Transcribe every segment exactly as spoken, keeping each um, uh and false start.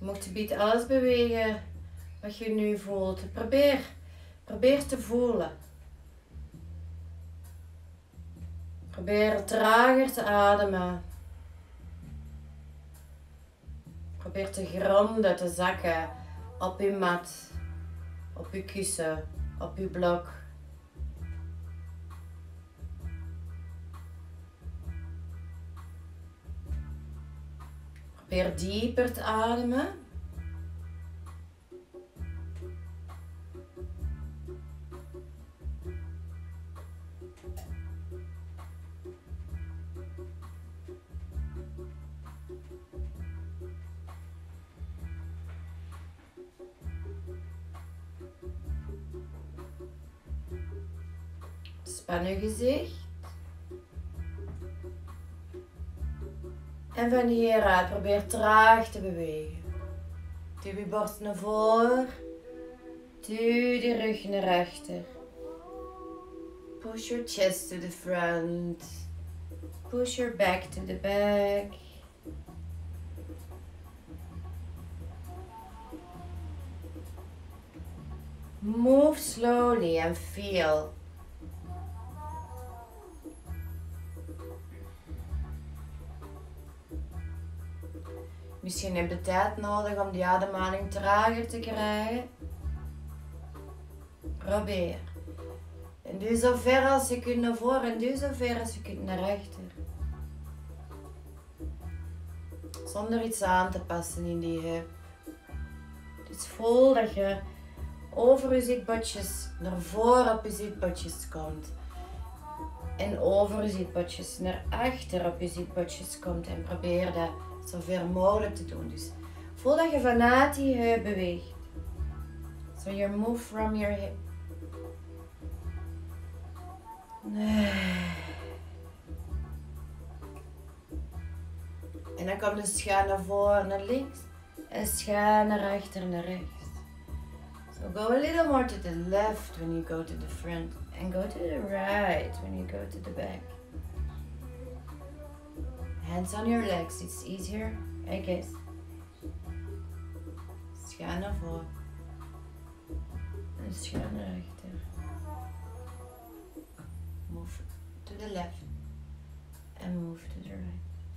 Je mocht gebied alles bewegen wat je nu voelt. Probeer, probeer te voelen. Probeer trager te ademen. Probeer te gronden, te zakken op je mat, op je kussen, op je blok. Probeer dieper te ademen. Span je gezicht. En van hieruit probeer traag te bewegen. Duw je borst naar voren. Duw de rug naar achter. Push your chest to the front. Push your back to the back. Move slowly and feel. Misschien heb je tijd nodig om die ademhaling trager te krijgen. Probeer. En doe zo ver als je kunt naar voren en doe zo ver als je kunt naar achter. Zonder iets aan te passen in die heup. Dus voel dat je over je zitbotjes naar voren op je zitbotjes komt. En over je zitbotjes naar achter op je zitbotjes komt. En probeer dat zo ver mogelijk te doen. Dus voel dat je vanuit die heup beweegt. So you move from your hip. En dan komt de schuin naar voren, naar links. En schuin naar achter, naar rechts. So go a little more to the left when you go to the front. And go to the right when you go to the back. Hands on your legs, it's easier, I guess. Schuin naar voren. En schuin naar achter. Move to the left. And move to the right.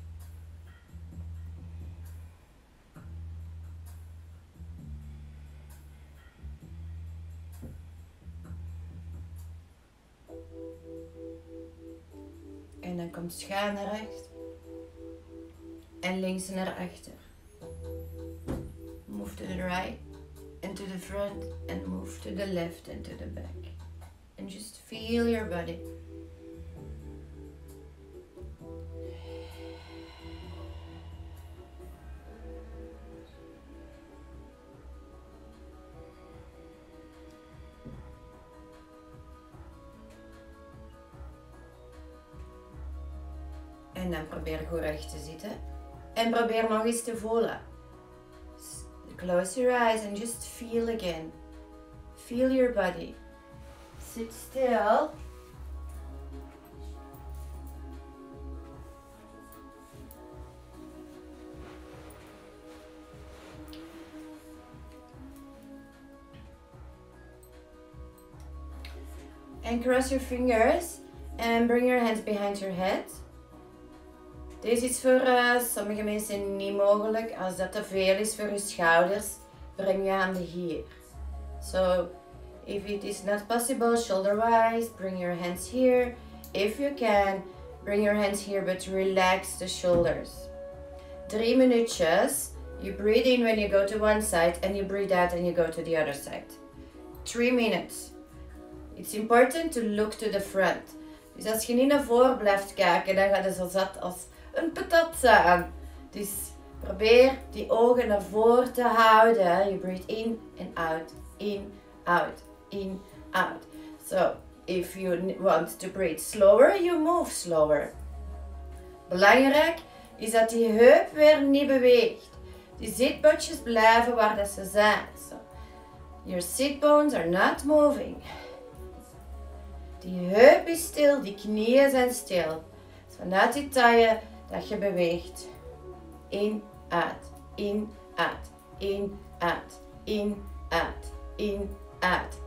En dan komt schuin naar rechts. En links naar achter. Move to the right and to the front and move to the left and to the back. And just feel your body. En dan probeer goed recht te zitten. En probeer nog eens te voelen. Close your eyes and just feel again. Feel your body. Sit still. And cross your fingers and bring your hands behind your head. Deze is voor uh, sommige mensen niet mogelijk. Als dat te veel is voor je schouders, breng je handen hier. So, if it is not possible shoulder-wise, bring your hands here. If you can, bring your hands here, but relax the shoulders. Drie minuutjes. You breathe in when you go to one side and you breathe out and you go to the other side. Three minutes. It's important to look to the front. Dus als je niet naar voren blijft kijken, dan gaat het zo zat als een patat aan. Dus probeer die ogen naar voren te houden. You breathe in and out, in, out, in, out. So, if you want to breathe slower, you move slower. Belangrijk is dat die heup weer niet beweegt. Die zitbotjes blijven waar dat ze zijn. So, your sit bones are not moving. Die heup is stil, die knieën zijn stil. Dus vanuit die taille dat je beweegt. In, uit, in, uit, in, uit, in, uit, in, uit.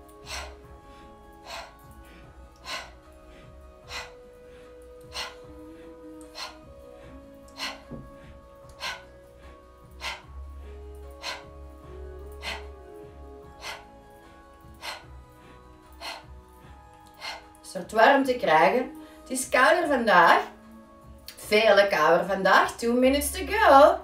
Soort warmte krijgen. Het is kouder vandaag. Veel kouder vandaag. Two minutes to go.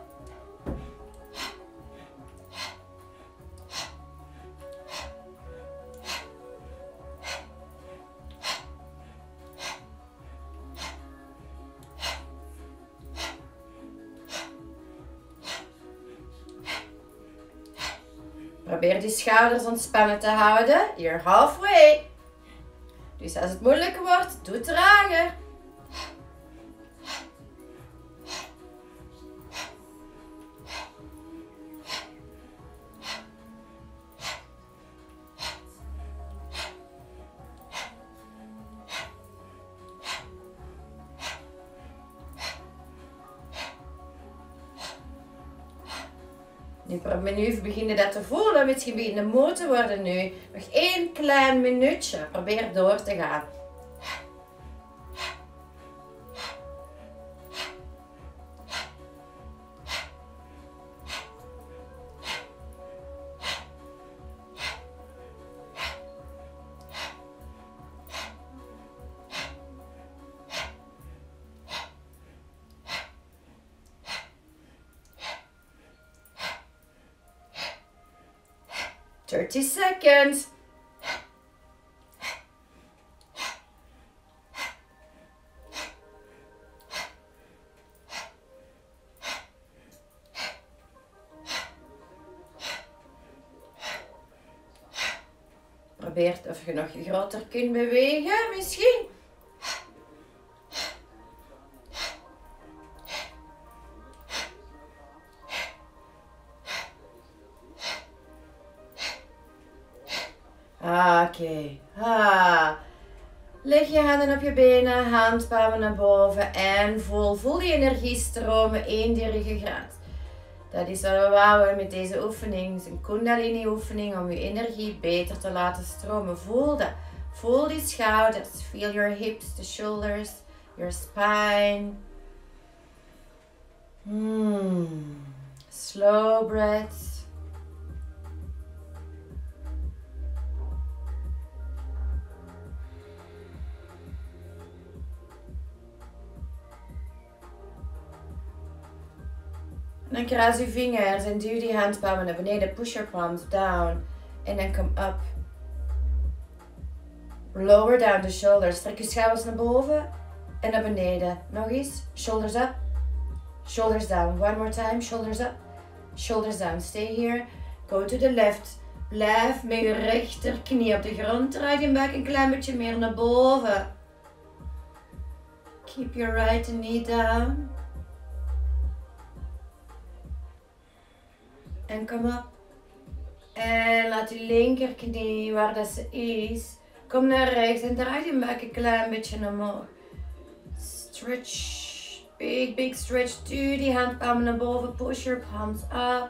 Probeer die schouders ontspannen te houden. You're halfway. Dus als het moeilijker wordt, doe trager. Nu, nu begin je dat te voelen. Misschien begin je moe te worden nu. Nog één klein minuutje. Probeer door te gaan. thirty seconds. Probeer of je nog groter kunt bewegen, misschien. Oké. Okay. Ah. Leg je handen op je benen, handpalmen naar boven en voel, voel die energie stromen in die ruggengraat. Dat is wat we wouden met deze oefening. Het is een Kundalini oefening om je energie beter te laten stromen. Voel dat. Voel die schouders. Feel your hips, the shoulders, your spine. Hmm. Slow breaths. Dan kruis je vingers en duw die handpalmen naar beneden. Push your palms down. En dan come up. Lower down the shoulders. Trek je schouders naar boven en naar beneden. Nog eens. Shoulders up. Shoulders down. One more time. Shoulders up. Shoulders down. Stay here. Go to the left. Blijf met je rechterknie op de grond. Draai je buik een klein beetje meer naar boven. Keep your right knee down. En kom op. En laat je linkerknie waar dat ze is. Kom naar rechts en draai je buik een klein beetje omhoog. Stretch. Big, big stretch. Duw die handpalmen naar boven. Push your palms up.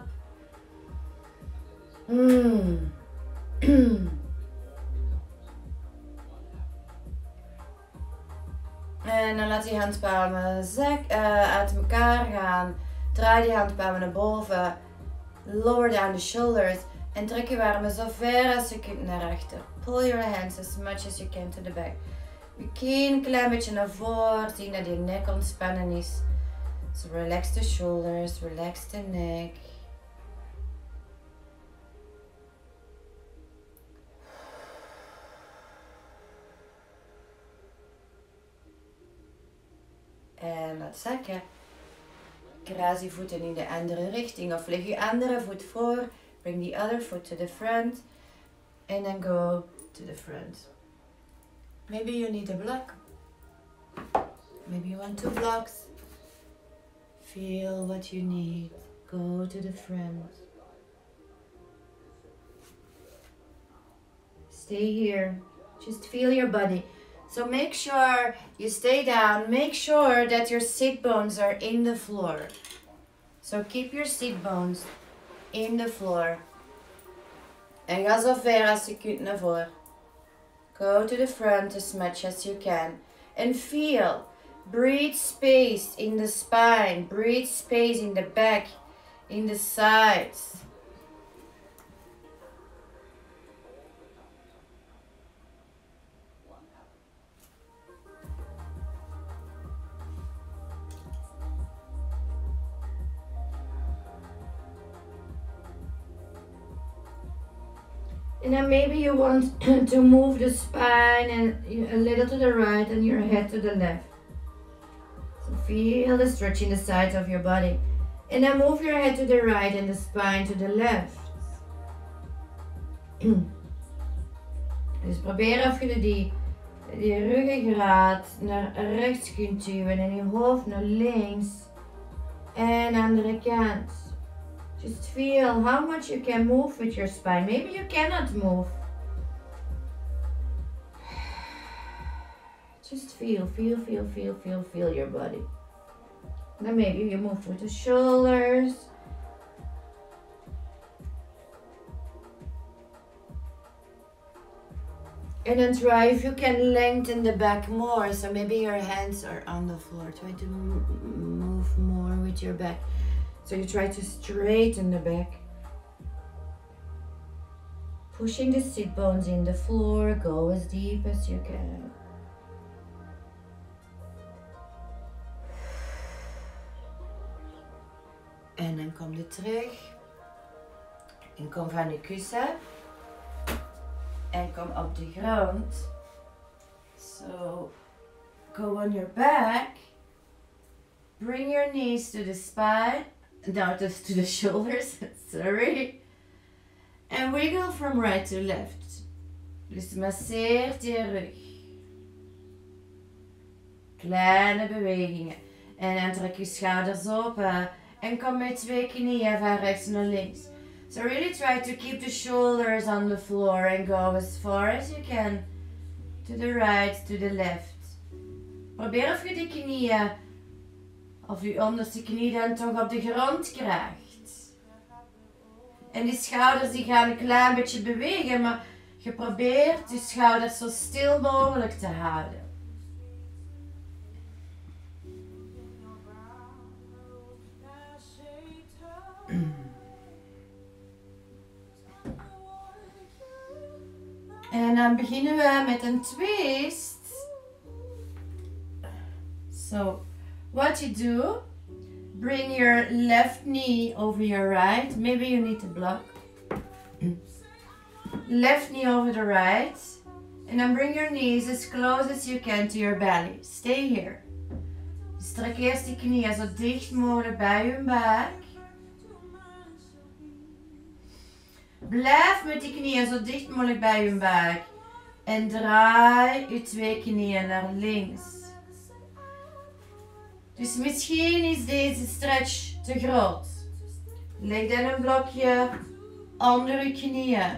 Mm. En dan laat je handpalmen zak, uh, uit elkaar gaan. Draai die handpalmen naar boven. Lower down the shoulders. En trek je armen zo ver als je kunt naar achter. Pull your hands as much as you can to the back. Je kin een klein beetje naar voren. Zie dat je nek ontspannen is. So relax the shoulders. Relax the neck. En laat zakken. Kruis je voeten in de andere richting of leg je andere voet voor. Bring the other foot to the front. And then go to the front. Maybe you need a block. Maybe you want two blocks. Feel what you need. Go to the front. Stay here. Just feel your body. So make sure you stay down. Make sure that your sit bones are in the floor. So keep your sit bones in de floor. En ga zo ver als je kunt naar voren. Go to the front as much as you can. And feel. Breathe space in the spine. Breathe space in the back. In the sides. And then maybe you want to move the spine and a little to the right and your head to the left. So feel the stretch in the sides of your body. And then move your head to the right and the spine to the left. Dus probeer of je die, die ruggengraat naar rechts kunt duwen en je hoofd naar links. En andere kant. Just feel how much you can move with your spine. Maybe you cannot move. Just feel, feel, feel, feel, feel, feel your body. Then maybe you move with the shoulders. And then try if you can lengthen the back more. So maybe your hands are on the floor. Try to move more with your back. So you try to straighten the back. Pushing the sit bones in the floor. Go as deep as you can. En dan kom je terug. En kom van je kussen. En kom op de grond. So go on your back. Bring your knees to the spine. No, just to the shoulders. Sorry. And wiggle from right to left. Dus masseert je rug. Kleine bewegingen. En dan trek je schouders open. En kom met twee knieën van rechts naar links. So really try to keep the shoulders on the floor and go as far as you can. To the right, to the left. Probeer of je de knieën, of je onderste knie dan toch op de grond krijgt. En die schouders die gaan een klein beetje bewegen, maar je probeert je schouders zo stil mogelijk te houden. En dan beginnen we met een twist. So, what you do, bring your left knee over your right. Maybe you need to block. Left knee over the right. And then bring your knees as close as you can to your belly. Stay here. Dus trek eerst die knieën zo dicht mogelijk bij je buik. Blijf met die knieën zo dicht mogelijk bij je buik. En draai je twee knieën naar links. Dus misschien is deze stretch te groot. Leg dan een blokje onder je knieën.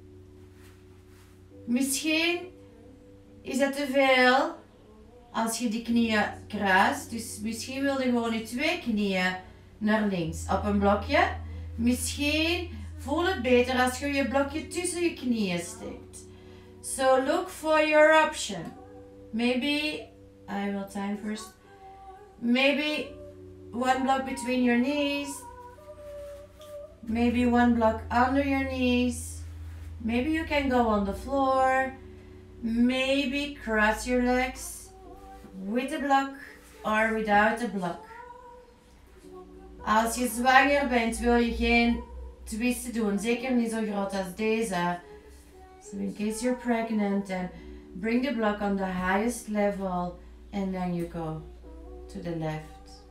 Misschien is het te veel als je die knieën kruist. Dus misschien wil je gewoon je twee knieën naar links op een blokje. Misschien voel het beter als je je blokje tussen je knieën steekt. So look for your option. Maybe, I will time first. Maybe one block between your knees. Maybe one block under your knees. Maybe you can go on the floor. Maybe cross your legs with a block or without a block. Als je zwanger bent wil je geen twisten doen, zeker niet zo groot als deze. So in case you're pregnant, then bring the block on the highest level and then you go to the left.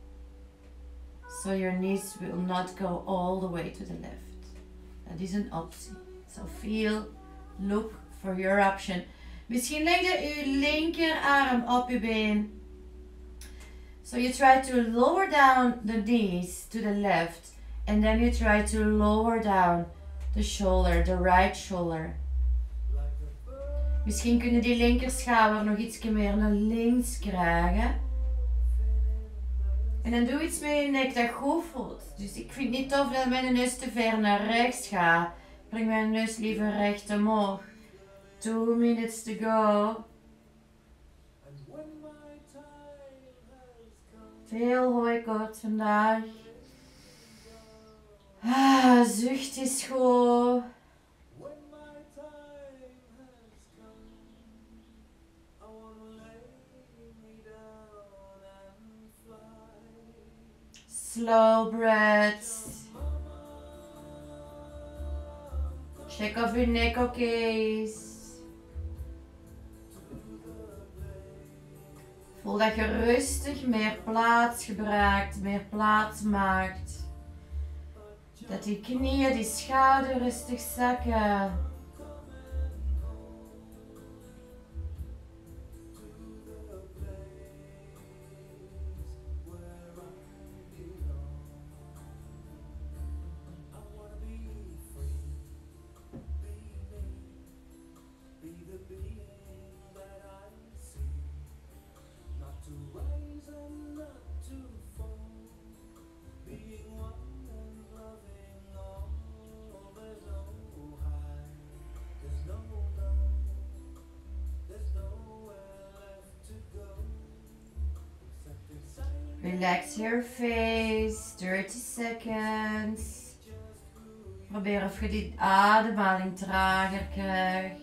So your knees will not go all the way to the left. Dat is een optie. So feel, look for your option. Misschien leg je uw linkerarm op uw been. So you try to lower down the knees to the left. And then you try to lower down the shoulder, the right shoulder. Misschien kun je die linkerschouder nog iets meer naar links krijgen. En dan doe iets met je nek dat goed voelt. Dus ik vind het niet tof dat mijn neus te ver naar rechts gaat. Breng mijn neus liever recht omhoog. Two minutes to go. Veel hooikoorts vandaag. Ah, zucht is goed. Slow breaths. Check of je nek oké is. Voel dat je rustig meer plaats gebruikt, meer plaats maakt. Dat die knieën, die schouder rustig zakken. Relax your face, thirty seconds. Probeer of je die ademhaling trager krijgt.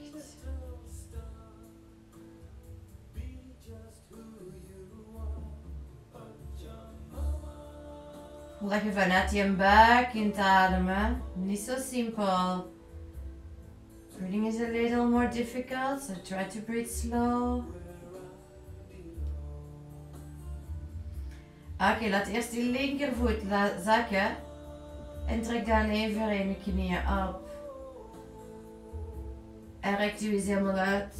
Voel dat je vanuit je buik kunt ademen. Niet zo simpel. Breathing is a little more difficult, so try to breathe slow. Oké, okay, laat eerst die linkervoet zakken. En trek dan even in je knieën op. En rek je eens helemaal uit.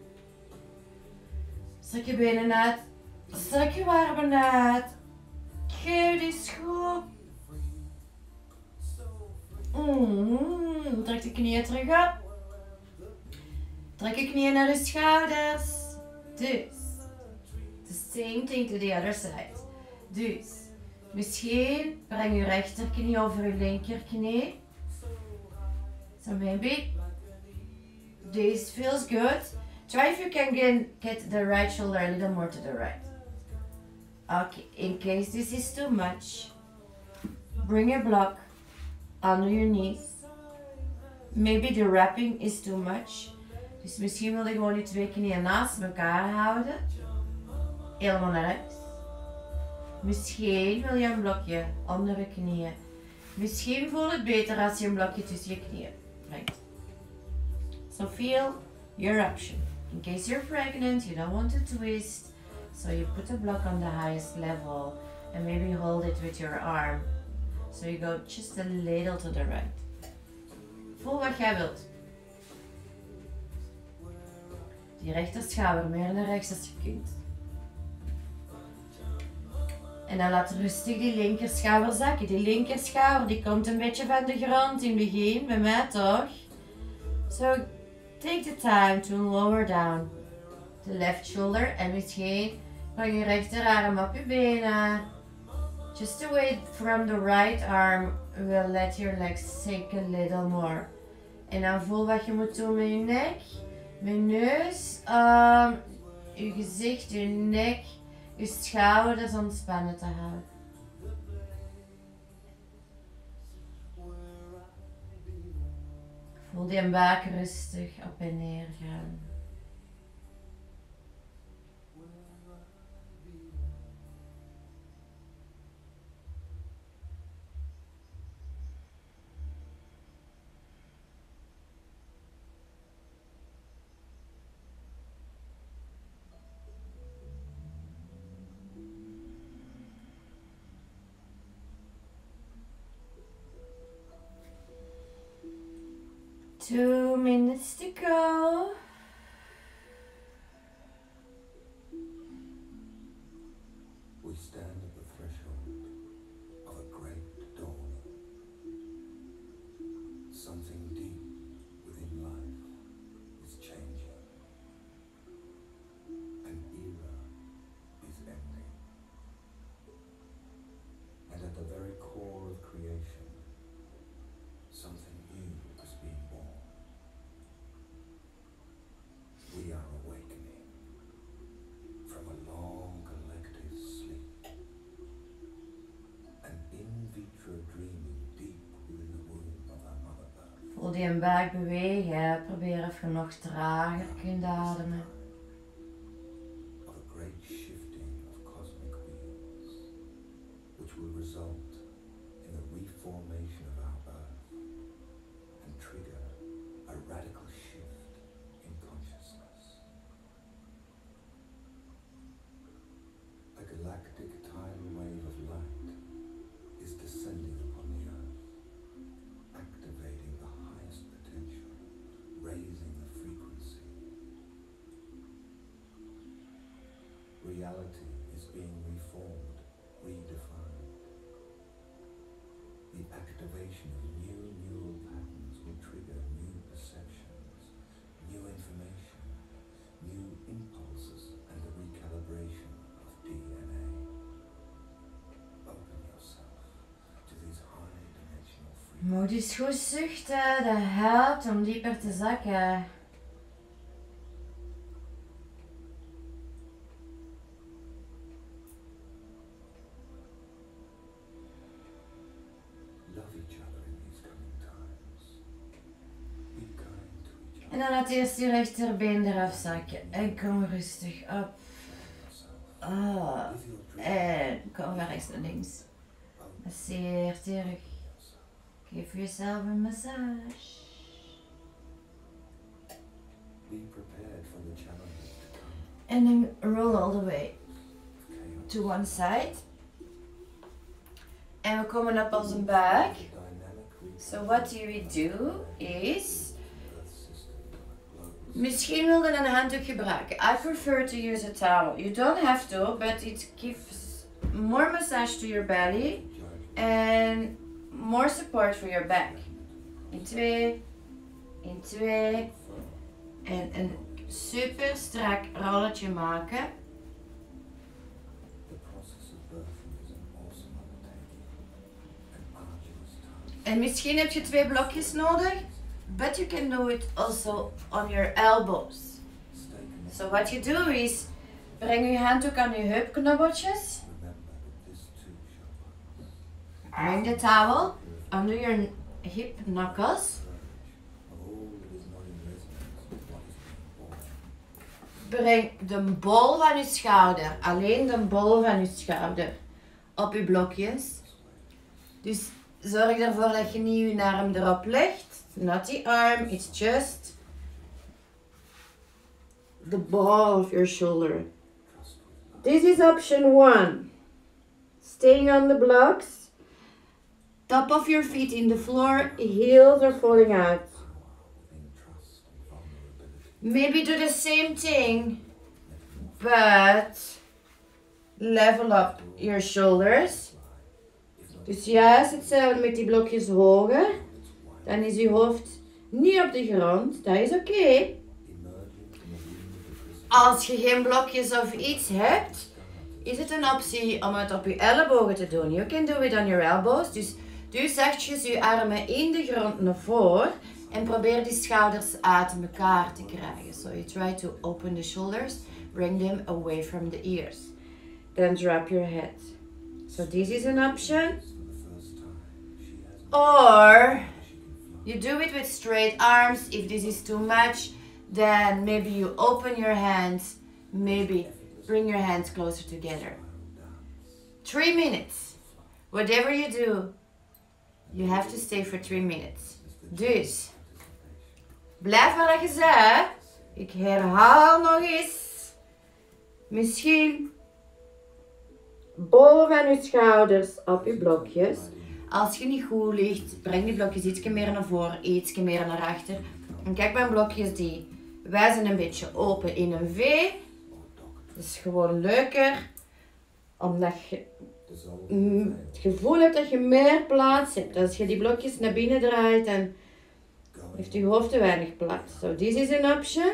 Strek je benen uit. Strek je armen uit. Geef die schop. Mm, trek de knieën terug op. Trek je knieën naar de schouders. Dus. The same thing to the other side. Dus. Misschien breng je rechterknie over je linkerknie. So maybe this feels good. Try if you can get, get the right shoulder a little more to the right. Okay, in case this is too much, bring a block under your knees. Maybe the wrapping is too much. Dus misschien wil je gewoon je twee knieën naast elkaar houden. Helemaal naar rechts. Misschien wil je een blokje onder je knieën. Misschien voelt het beter als je een blokje tussen je knieën brengt. So feel your option. In case you're pregnant, you don't want to twist. So you put a block on the highest level and maybe hold it with your arm. So you go just a little to the right. Voel wat jij wilt. Die rechterschouder meer naar rechts als je kunt. En dan laat rustig die linkerschouder zakken. Die linkerschouder die komt een beetje van de grond in het begin, bij mij toch? So take the time to lower down the left shoulder. En misschien breng je rechterarm op je benen. Just the weight from the right arm will let your legs sink a little more. En dan voel wat je moet doen met je nek. Met je neus, um, je gezicht, je nek, je schouders ontspannen te houden. Voel die buik rustig op en neer gaan. Two minutes to go. We stand at the threshold of a great dawn. Something deep within life is changing. An era is ending. Voel die een buik bewegen. Probeer even nog trager kunt ademen. Of a great shifting of cosmic wheels, which will result in the reformation of our earth and trigger a radical shift in consciousness. A galactic tidal wave of light is descending upon the earth, activating the highest potential, raising the frequency. Reality is being reformed, redefined. The activation of new neural patterns will trigger new perceptions, new information, new impulses, and the recalibration of D N A. Open yourself to these high-dimensional frequencies. Moet eens goed zuchten, dat helpt om dieper te zakken. Love each other in these coming times. Be kind to each other. En dan laat eerst je rechterbeen eraf zakken. En kom rustig op. Ah. Live your dream. En kom weer rechts naar links. Masseer terug. Geef jezelf een massage. Be prepared for the challenges to come. En dan roll all the way Chaos. to one side. En we komen op als een buik. The dynamic So what do we do is... Earth system global. Misschien wil je een handdoek gebruiken. I prefer to use a towel. You don't have to, but it gives more massage to your belly and more support for your back. In twee, in twee. En een super strak rolletje maken. The process of birthing is an awesome undertaking, an arduous task. En misschien heb je twee blokjes nodig, but you can do it also on your elbows. Stay connected. So what you do is, breng je handdoek aan je heupknobbeltjes. Remember that this too shall pass. Bring the towel under your hip knuckles. Of all that is not in resonance with what is being born. Breng de bol van je schouder, alleen de bol van je schouder, op je blokjes. Dus zorg ervoor dat je niet je arm erop legt. Not the arm, it's just the ball of your shoulder. Trust with love. This is option one. Staying on the blocks. Top of your feet in the floor, heels are falling out. Within trust and vulnerability. Maybe do the same thing, but level up your shoulders. Dus juist hetzelfde met die blokjes hoger. Dan is je hoofd niet op de grond. Dat is oké. Emerging from a womb of the Als je geen blokjes of iets hebt, is het een optie om het op je ellebogen te doen. You can do it on your elbows. Dus doe zachtjes je armen in de grond naar voren. En probeer die schouders uit elkaar te krijgen. So you try to open the shoulders. Bring them away from the ears. Then drop your head. So this is an option. for the first time. She has Or she can fly. you do it with straight arms. If this is too much, then maybe you open your hands. Maybe bring your hands closer together. Three minutes. Whatever you do, you have to stay for three minutes. Dus, blijf waar je bent. Ik herhaal nog eens. Misschien bol van je schouders op je blokjes. Als je niet goed ligt, breng die blokjes iets meer naar voren, iets meer naar achter. En kijk, mijn blokjes die wijzen een beetje open in een V. Dat is gewoon leuker, omdat je mm, het gevoel hebt dat je meer plaats hebt. Als je die blokjes naar binnen draait, dan heeft je hoofd te weinig plaats. So this is an option.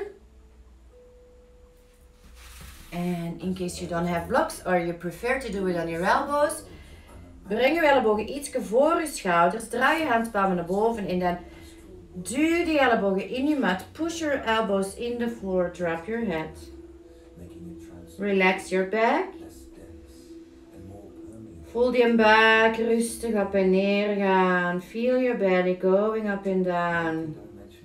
And in case you don't have blocks or you prefer to do it on your elbows, breng je ellebogen iets voor je schouders, draai je handpalmen naar boven en dan duw die ellebogen in je mat, push your elbows in the floor, drop your head. Making it trans Relax your back. less dense and more permeable. Voel die buik rustig op en neer gaan. Feel your belly going up and down.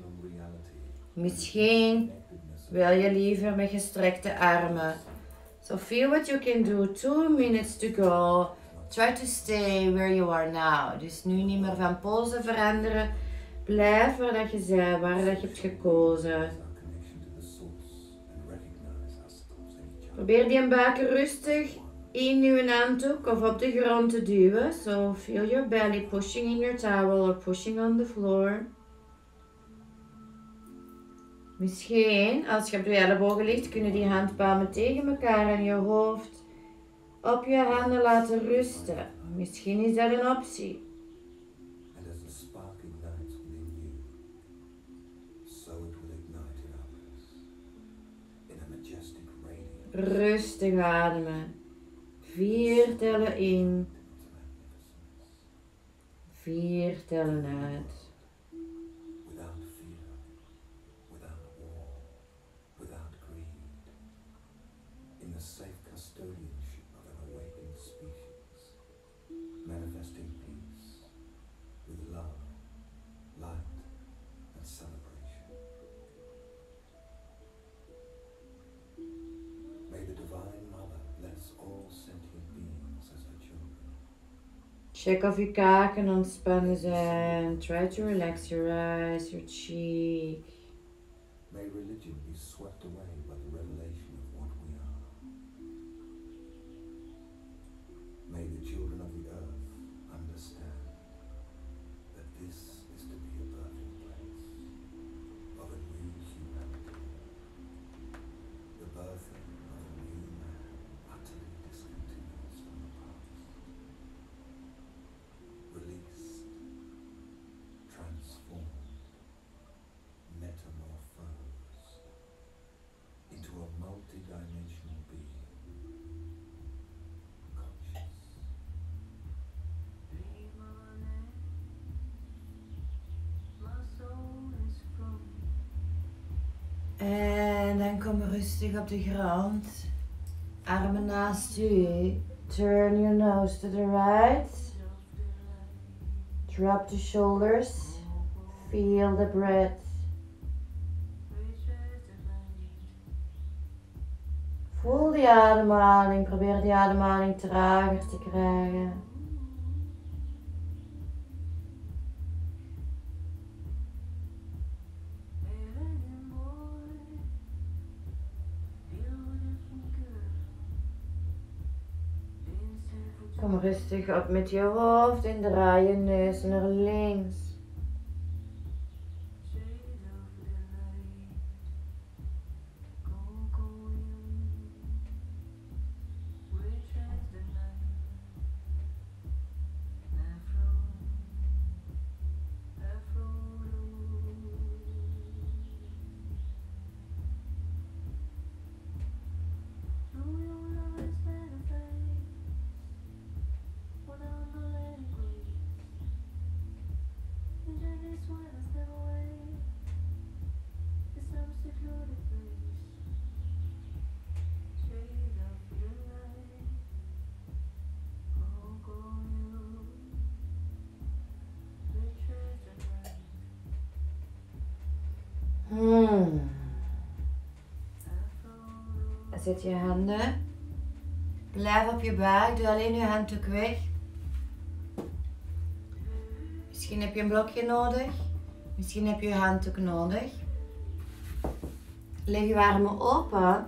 Misschien wil je liever met gestrekte armen. So feel what you can do. Two minutes to go. Try to stay where you are now. Dus nu niet meer van pose veranderen. Blijf waar dat je bent, waar dat je hebt gekozen. Probeer die buik rustig in je handdoek of op de grond te duwen. So feel your belly pushing in your towel or pushing on the floor. Misschien, als je op je ellebogen ligt, kunnen die handpalmen tegen elkaar en je hoofd op je handen laten rusten. Misschien is dat een optie. Rustig ademen. Vier tellen in. Vier tellen uit. Check of je kaken ontspannen zijn. Try to relax your eyes, your cheek. May religion be swept away by the revelation of what we are. May the children of the earth understand that this is to be a birthing place of a new humanity. The birthing of a new man utterly discontinuous from the past. Released, transformed, metamorphosed into a multi-dimensional being, conscious. En dan kom rustig op de grond. Armen naast u. Turn your nose to the right. Drop the shoulders. Feel the breath. Voel die ademhaling. Probeer die ademhaling trager te krijgen. Kom rustig op met je hoofd en draai je neus naar links. Hmm. Zet je handen. Blijf op je buik. Doe alleen je handdoek weg. Misschien heb je een blokje nodig. Misschien heb je je handdoek nodig. Leg je armen open.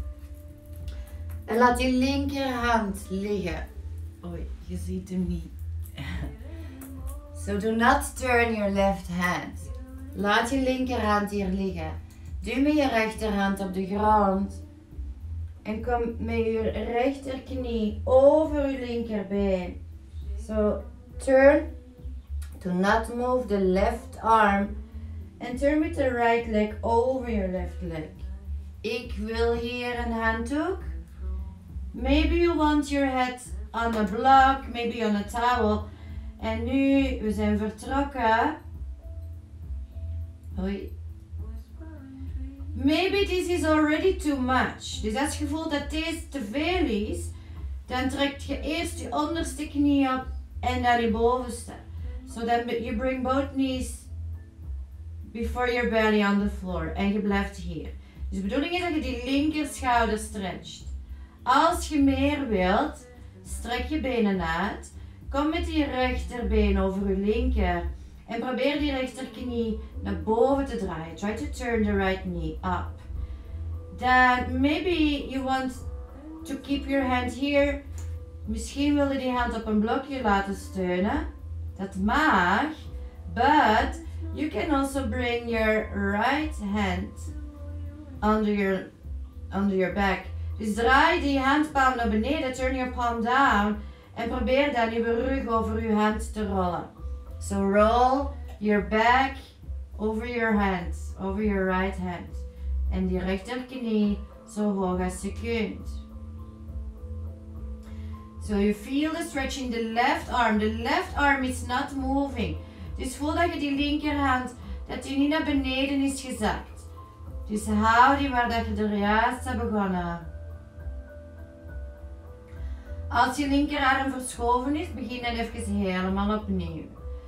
En laat je linkerhand liggen. Oei, je ziet hem niet. So do not turn your left hand. Laat je linkerhand hier liggen. Duw met je rechterhand op de grond. En kom met je rechterknie over je linkerbeen. So turn. Do not move the left arm. And turn with the right leg over your left leg. Ik wil hier een handdoek. Maybe you want your head on a block. Maybe on a towel. En nu, we zijn vertrokken. Hoi. Maybe this is already too much. Dus als je voelt dat deze te veel is, Dan trek je eerst je onderste knie op en dan je bovenste. So then you bring both knees before your belly on the floor. En je blijft hier. Dus de bedoeling is dat je die linker schouder stretcht. Als je meer wilt, strek je benen uit. Kom met die rechterbeen over je linker. En probeer die rechterknie naar boven te draaien. Try to turn the right knee up. Then maybe you want to keep your hand here. Misschien wil je die hand op een blokje laten steunen. Dat mag. But you can also bring your right hand under your, under your back. Dus draai die handpalm naar beneden. Turn your palm down. En probeer dan je rug over je hand te rollen. So roll your back over your hand. Over your right hand. En die rechterknie zo hoog als je kunt. So you feel the stretch in the left arm. The left arm is not moving. Dus voel dat je die linkerhand, dat die niet naar beneden is gezakt. Dus hou die waar dat je er juist hebt begonnen. Als je linkerarm verschoven is, begin dan even helemaal opnieuw.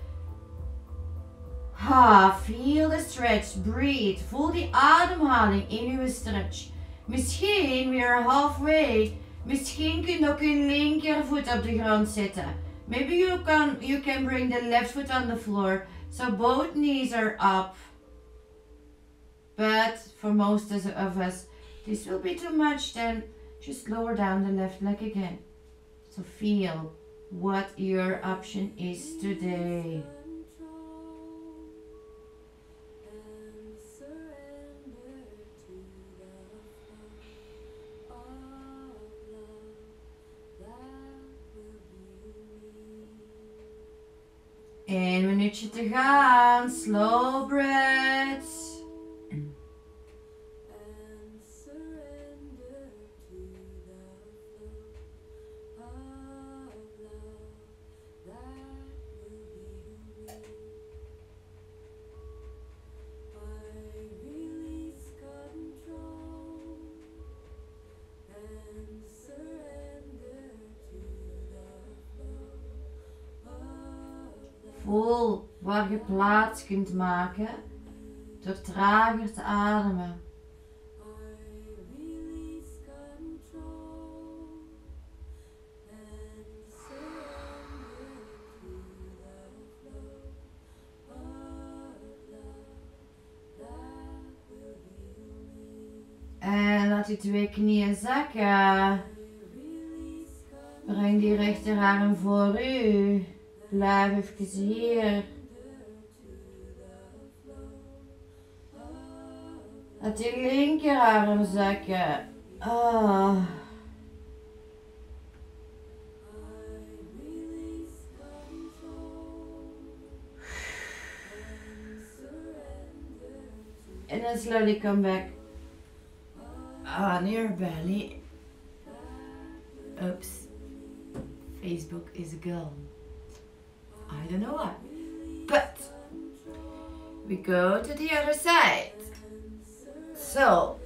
Ha, feel the stretch, breathe. Voel die ademhaling in je stretch. Misschien, we are halfway. Misschien kun je ook je linkervoet op de grond zetten. Maybe you can, you can bring the left foot on the floor. So both knees are up. But for most of us, this will be too much. Then just lower down the left leg again. So feel what your option is today. Een minuutje te gaan, slow breaths. Voel waar je plaats kunt maken door trager te ademen. En laat je twee knieën zakken. Breng die rechterarm voor u. Blijf even hier. Laat die linkerarm zakken. Oh. And then slowly come back on your belly. Oops. Facebook is a girl. I don't know why. But we go to the other side. So.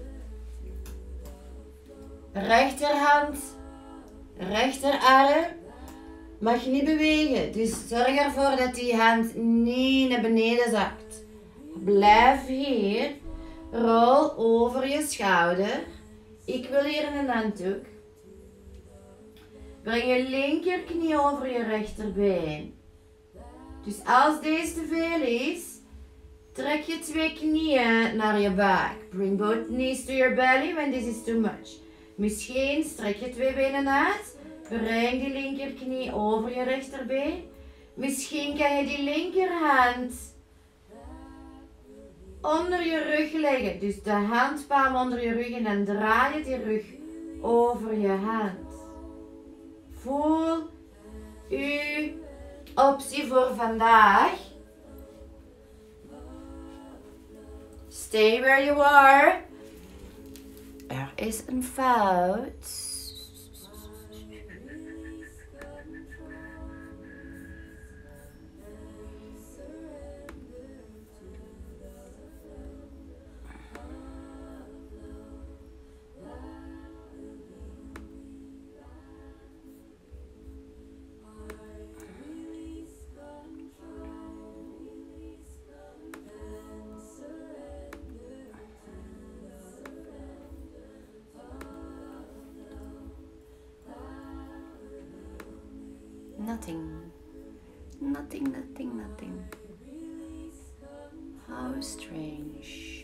Rechterhand. Rechterarm. Mag je niet bewegen. Dus zorg ervoor dat die hand niet naar beneden zakt. Blijf hier. Rol over je schouder. Ik wil hier een handdoek. Breng je linkerknie over je rechterbeen. Dus als deze te veel is, trek je twee knieën naar je buik. Bring both knees to your belly when this is too much. Misschien strek je twee benen uit. Breng die linkerknie over je rechterbeen. Misschien kan je die linkerhand onder je rug leggen. Dus de handpalm onder je rug en dan draai je die rug over je hand. Voel uw optie voor vandaag. Stay where you are. Er is een fout. nothing. Nothing, nothing, nothing. How strange.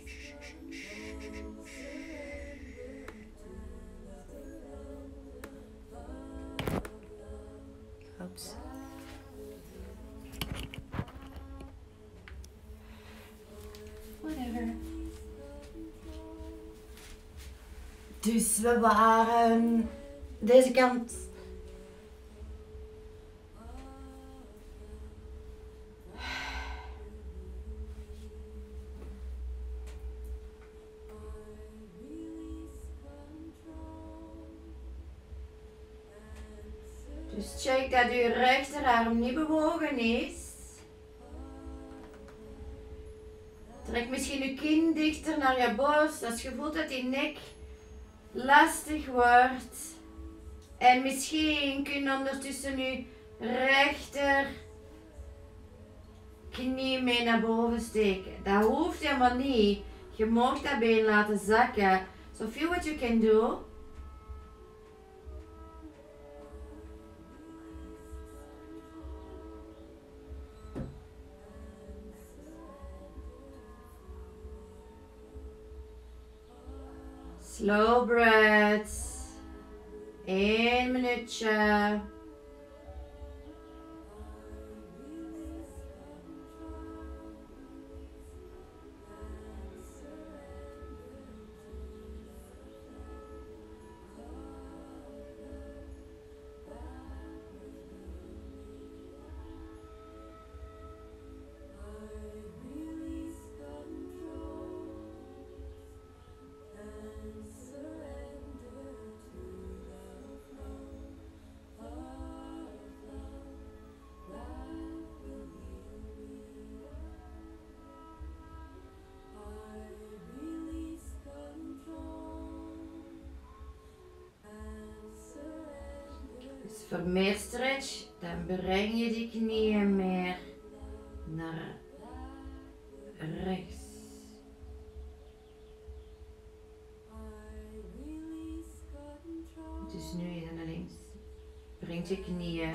Oops. Whatever. Dus we waren deze kant. Dus check dat uw rechterarm niet bewogen is. Trek misschien uw kin dichter naar je borst als je voelt dat die nek lastig wordt. En misschien kun je ondertussen je rechter knie mee naar boven steken. Dat hoeft helemaal niet. Je mag dat been laten zakken. So feel what you can do. Slow breaths. Eén minuutje. Voor meer stretch, dan breng je die knieën meer naar rechts. Dus nu je naar links. Breng je knieën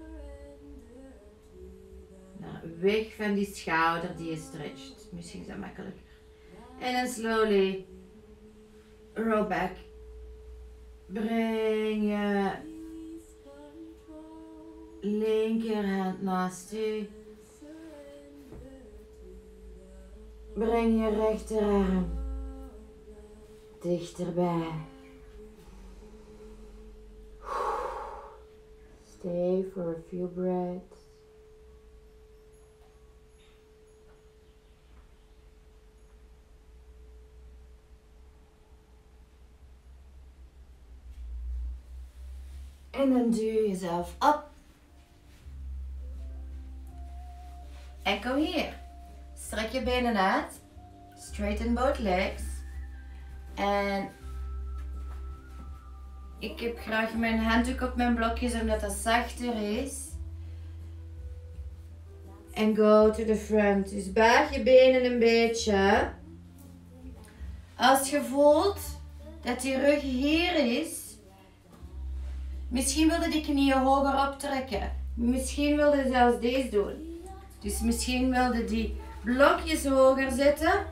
naar weg van die schouder die je stretcht. Misschien is dat makkelijker. En dan slowly roll back. Breng je linkerhand naast u. Breng je rechterarm dichterbij. Stay for a few breaths. En dan duw jezelf op. En kom hier. Strek je benen uit. Straighten both legs. En ik heb graag mijn handdoek op mijn blokjes omdat dat zachter is. En go to the front. Dus buig je benen een beetje. Als je voelt dat die rug hier is. Misschien wilde die knieën hoger optrekken. Misschien wilde je zelfs deze doen. Dus misschien wilde die blokjes hoger zetten.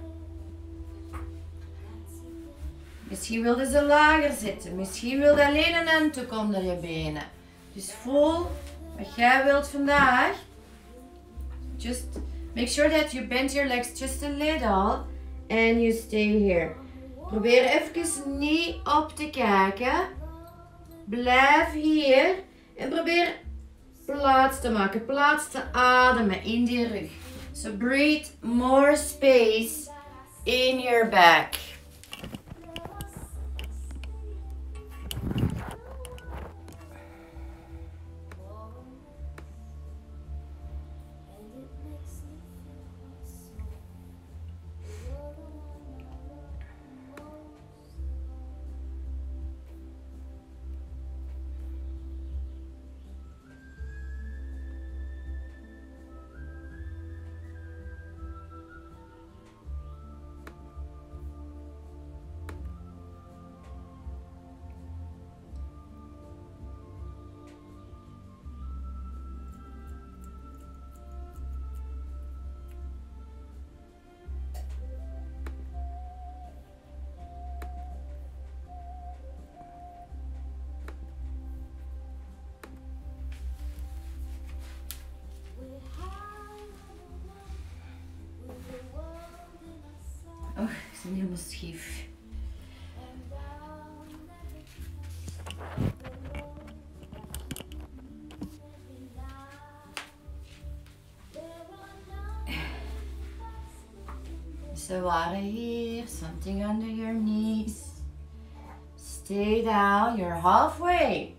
Misschien wilde ze lager zitten. Misschien wilde alleen een handdoek onder je benen. Dus voel wat jij wilt vandaag. Just make sure that you bend your legs just a little. And you stay here. Probeer even niet op te kijken. Blijf hier. En probeer plaats te maken. Plaats te ademen in die rug. So breathe more space in your back. zijn helemaal schief. So water here, something under your knees. Stay down, you're halfway.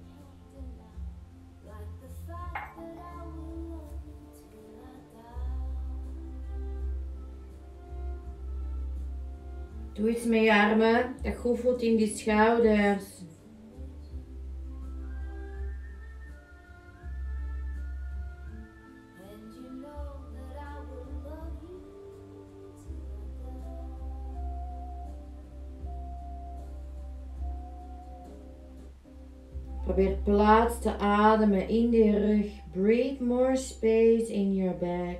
Doe iets met je armen, dat goed voelt in die schouders. Probeer plaats te ademen in de rug. Breathe more space in your back.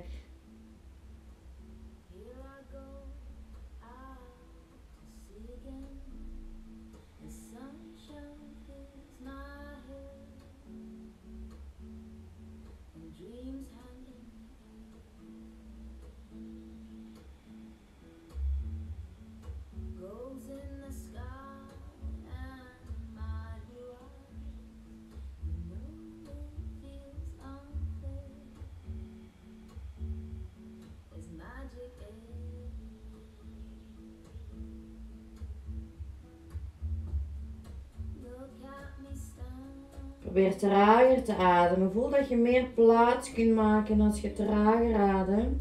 Probeer trager te ademen. Voel dat je meer plaats kunt maken als je trager ademt.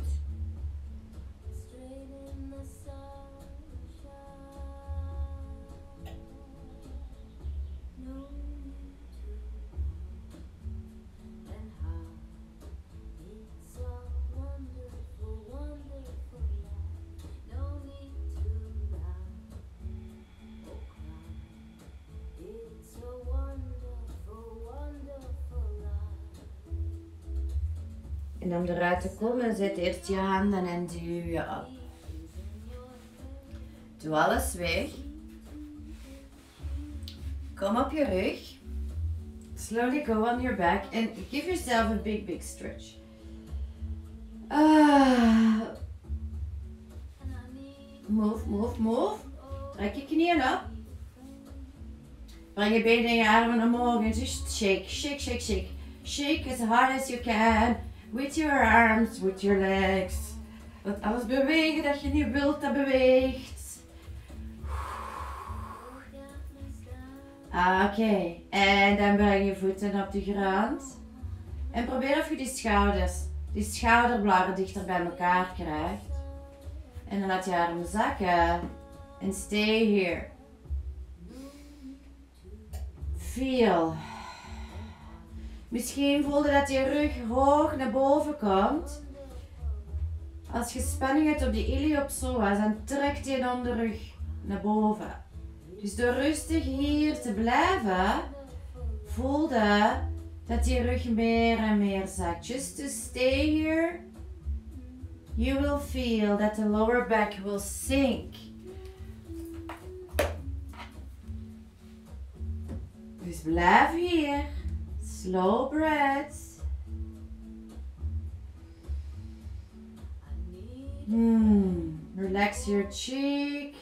En om eruit te komen, zet eerst je handen en duw je op. Doe alles weg. Kom op je rug. Slowly go on your back and give yourself a big, big stretch. Ah. Move, move, move. Trek je knieën op. Breng je benen en je armen omhoog en just shake, shake, shake, shake. Shake as hard as you can. With your arms, with your legs. Laat alles bewegen dat je niet wilt dat beweegt. Oké, okay. En dan breng je voeten op de grond. En probeer of je die schouders, die schouderbladen dichter bij elkaar krijgt. En dan laat je armen zakken. En stay here. Feel. Misschien voelde dat je rug hoog naar boven komt. Als je spanning hebt op die iliopsoas, dan trekt je dan de rug naar boven. Dus door rustig hier te blijven, voelde dat je rug meer en meer zakt. Just to stay here, you will feel that the lower back will sink. Dus blijf hier. Slow breaths. Hmm. Relax your cheek.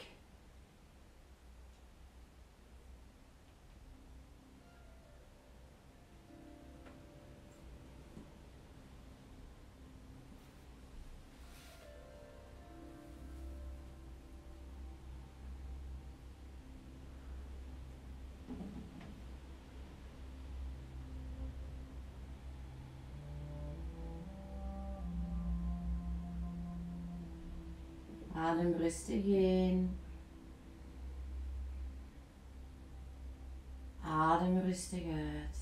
Adem rustig in. Adem rustig uit.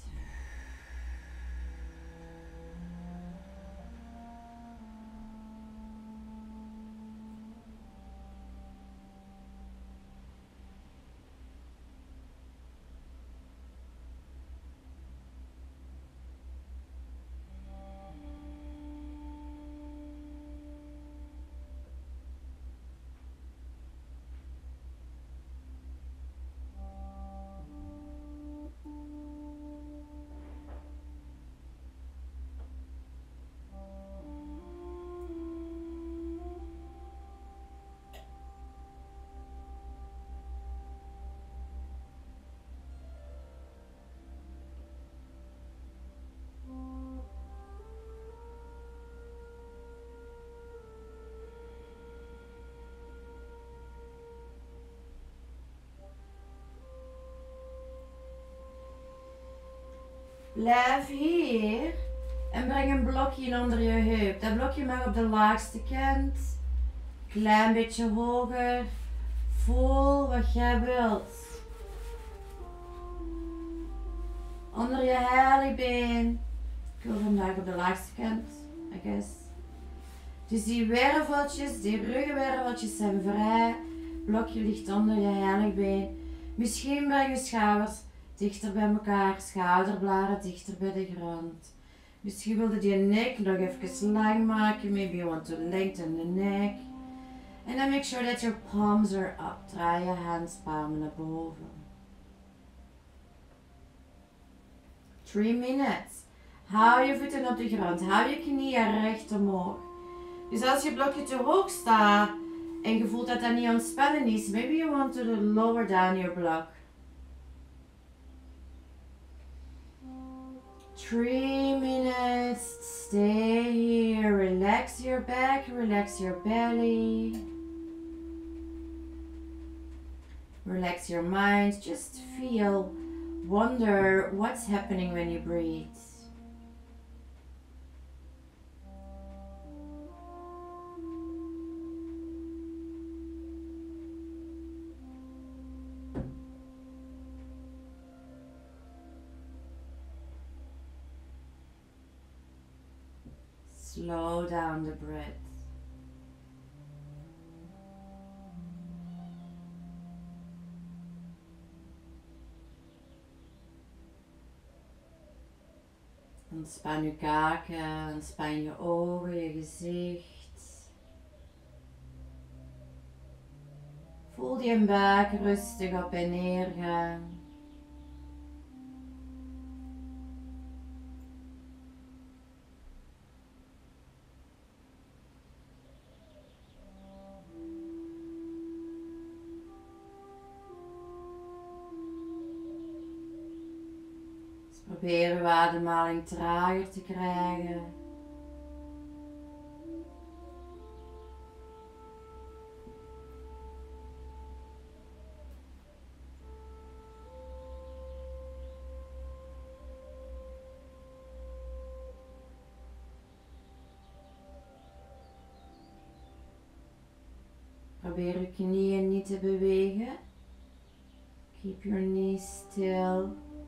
Blijf hier en breng een blokje in onder je heup. Dat blokje mag op de laagste kant. Klein beetje hoger. Voel wat jij wilt. Onder je hellebeen. Ik wil vandaag op de laagste kant, I guess. Dus die werveltjes, die ruggenwerveltjes zijn vrij. Blokje ligt onder je hellebeen. Misschien breng je schouders dichter bij elkaar. Schouderbladen dichter bij de grond. Misschien wilde je nek nog even lang maken. Maybe you want to lengthen the neck. And then make sure that your palms are up. Draai je handpalmen naar boven. Three minutes. Hou je voeten op de grond. Hou je knieën recht omhoog. Dus als je blokje te hoog staat en je voelt dat dat niet ontspannen is, maybe you want to lower down your block. Three minutes. Stay here. Relax your back. Relax your belly. Relax your mind. Just feel, wonder what's happening when you breathe. Slow down the breath. Ontspan je kaken, ontspan je ogen, je gezicht. Voel je buik rustig op en neer gaan. Probeer uw ademhaling trager te krijgen. Probeer uw knieën niet te bewegen. Keep your knees still.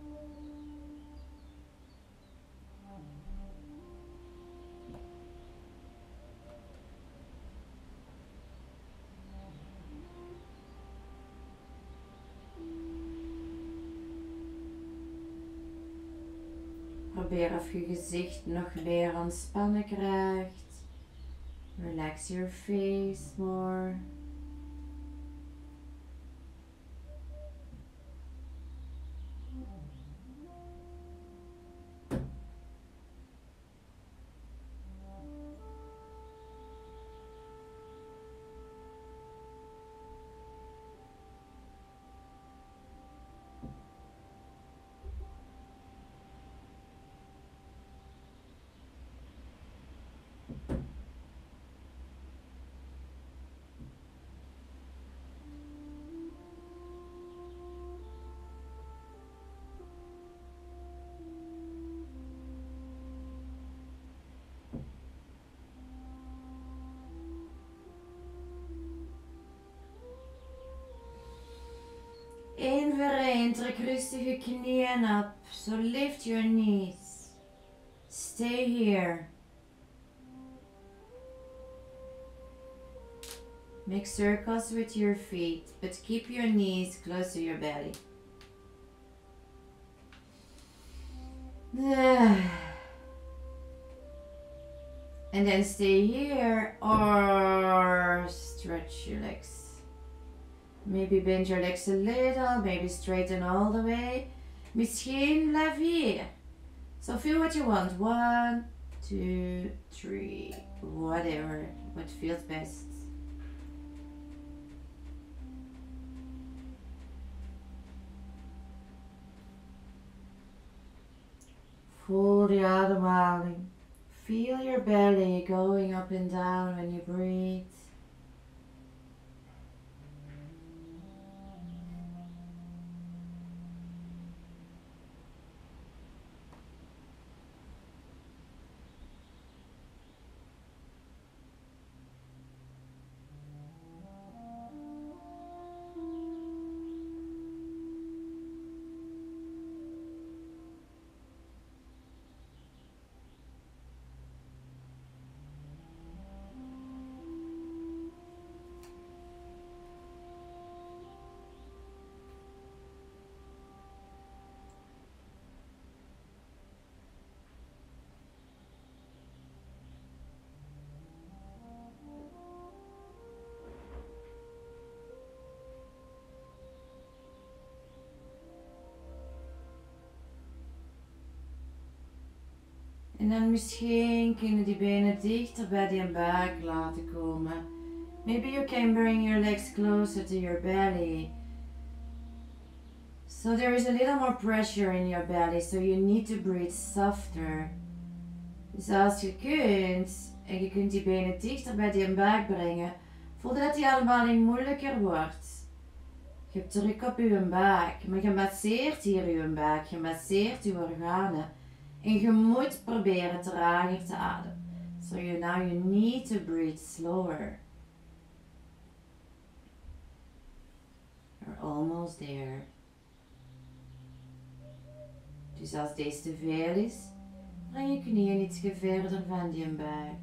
Probeer of je gezicht nog meer ontspannen krijgt. Relax your face more. Eén voor één, trek rustig je knieën op. So lift your knees. Stay here. Make circles with your feet, but keep your knees close to your belly. And then stay here or stretch your legs. Maybe bend your legs a little, maybe straighten all the way. Misschien blijf hier. So feel what you want. One, two, three, whatever, what feels best. Voel die ademhaling. Feel your belly going up and down when you breathe. En dan misschien kunnen die benen dichter bij die buik laten komen. Maybe you can bring your legs closer to your belly. So there is a little more pressure in your belly, so you need to breathe softer. Dus als je kunt, en je kunt die benen dichter bij die buik brengen, voel dat die ademhaling moeilijker wordt. Je hebt druk op je buik, maar je masseert hier je buik, je masseert je organen. En je moet proberen trager te ademen. So you now you need to breathe slower. You're almost there. Dus als deze te veel is, breng je knieën iets verder van die buik.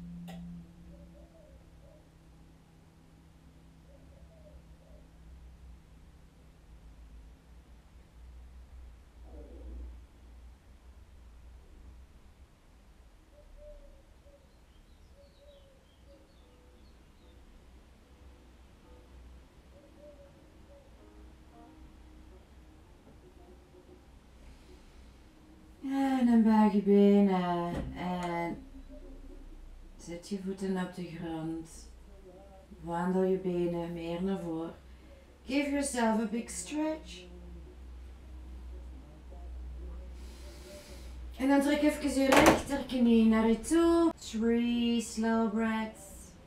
En dan buig je benen en zet je voeten op de grond. Wandel je benen meer naar voren. Give yourself a big stretch. En dan trek even je rechterknie naar je toe. Three slow breaths.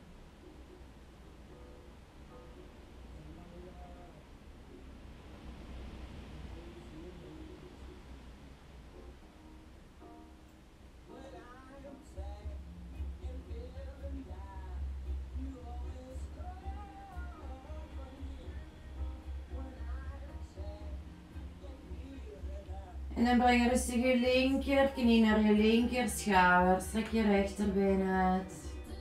En dan breng je rustig je linkerknie naar je linker schouder. Strek je rechterbeen uit.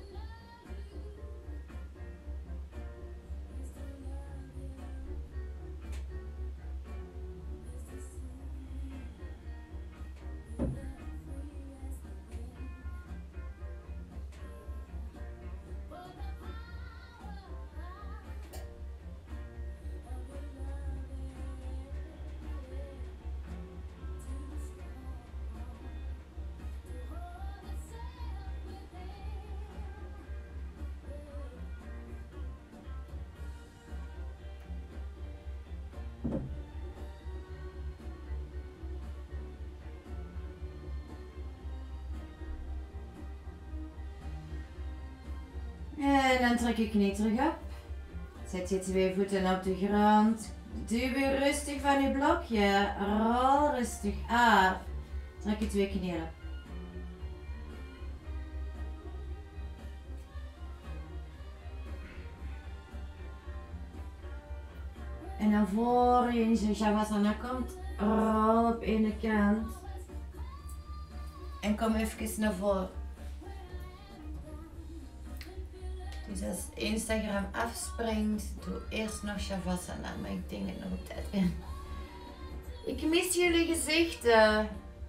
En dan trek je knie terug op. Zet je twee voeten op de grond. Duw je rustig van je blokje. Rol rustig af. Trek je twee knieën op. En dan voor je in zo'n Shavasana komt, rol op ene kant. En kom even naar voren. Dus als Instagram afspringt, doe eerst nog Shavasana, maar ik denk het nog op tijd ben. Ik mis jullie gezichten.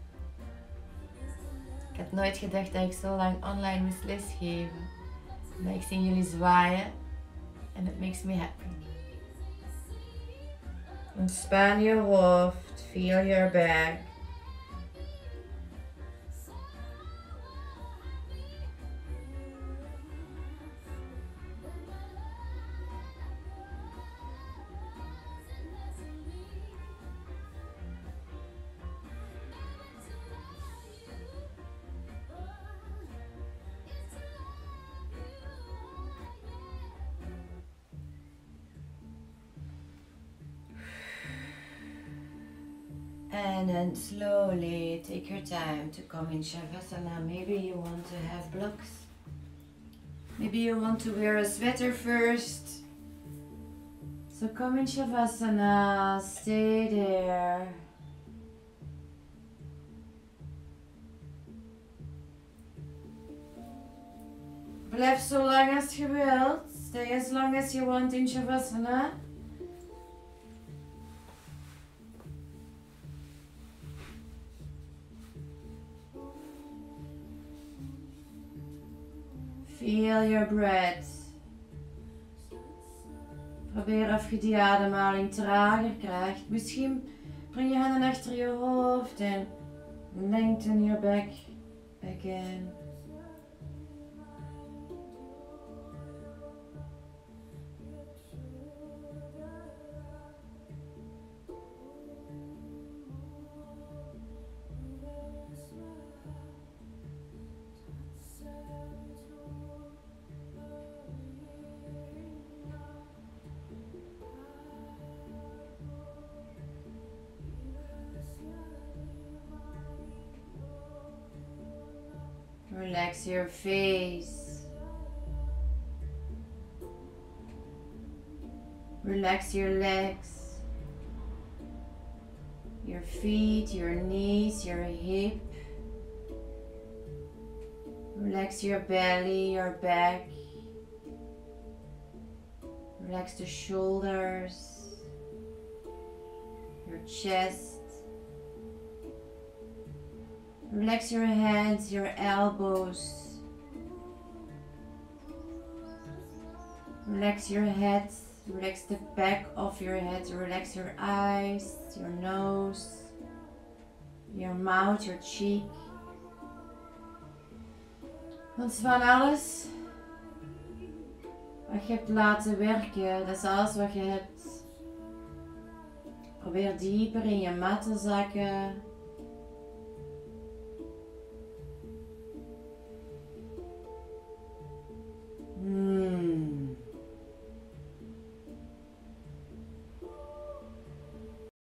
Ik had nooit gedacht dat ik zo lang online moest lesgeven. Maar ik zie jullie zwaaien en het makes me happy. Ontspan je hoofd, feel your back. And then slowly take your time to come in Shavasana. Maybe you want to have blocks. Maybe you want to wear a sweater first. So come in Shavasana, stay there. Blijf zo lang als je wilt. Stay as long as you want in Shavasana. Feel your breath. Probeer of je die ademhaling trager krijgt. Misschien breng je handen achter je hoofd en lengthen your back. Again. Relax your face. Relax your legs, your feet, your knees, your hip. Relax your belly, your back. Relax the shoulders, your chest. Relax your hands, your elbows. Relax your head. Relax the back of your head. Relax your eyes, your nose, your mouth, your cheek. Dat is van alles wat je hebt laten werken. Dat is alles wat je hebt. Probeer dieper in je mat te zakken.